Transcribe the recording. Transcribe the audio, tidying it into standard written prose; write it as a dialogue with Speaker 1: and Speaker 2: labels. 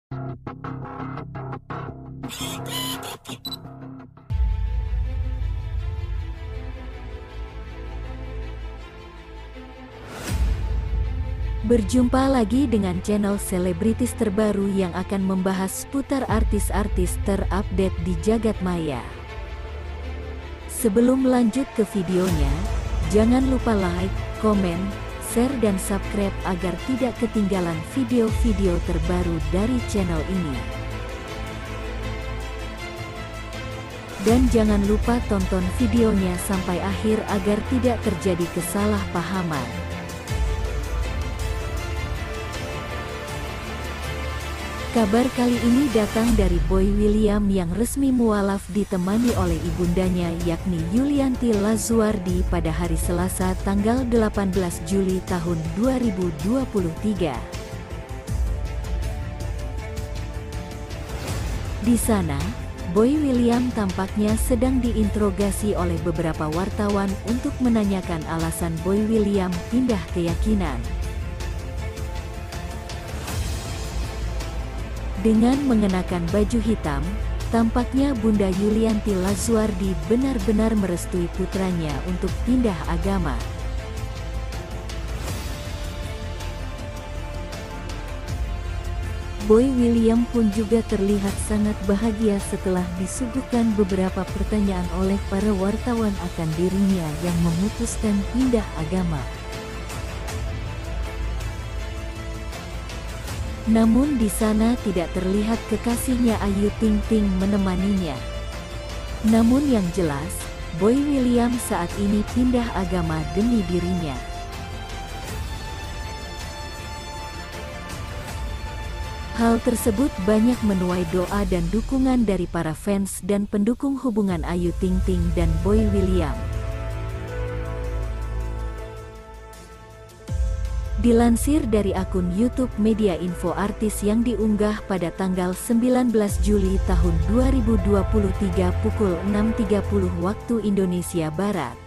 Speaker 1: Berjumpa lagi dengan channel selebritis terbaru yang akan membahas seputar artis-artis terupdate di jagat maya. Sebelum lanjut ke videonya, jangan lupa like, komen, share dan subscribe agar tidak ketinggalan video-video terbaru dari channel ini. Dan jangan lupa tonton videonya sampai akhir agar tidak terjadi kesalahpahaman. Kabar kali ini datang dari Boy William yang resmi mualaf ditemani oleh ibundanya yakni Yulianti Lazuardi pada hari Selasa tanggal 18 Juli tahun 2023. Di sana, Boy William tampaknya sedang diinterogasi oleh beberapa wartawan untuk menanyakan alasan Boy William pindah keyakinan. Dengan mengenakan baju hitam, tampaknya Bunda Yulianti Lazuardi benar-benar merestui putranya untuk pindah agama. Boy William pun juga terlihat sangat bahagia setelah disuguhkan beberapa pertanyaan oleh para wartawan akan dirinya yang memutuskan pindah agama. Namun di sana tidak terlihat kekasihnya Ayu Ting Ting menemaninya. Namun yang jelas, Boy William saat ini pindah agama demi dirinya. Hal tersebut banyak menuai doa dan dukungan dari para fans dan pendukung hubungan Ayu Ting Ting dan Boy William. Dilansir dari akun YouTube Media Info artis yang diunggah pada tanggal 19 Juli tahun 2023 pukul 6.30 waktu Indonesia Barat.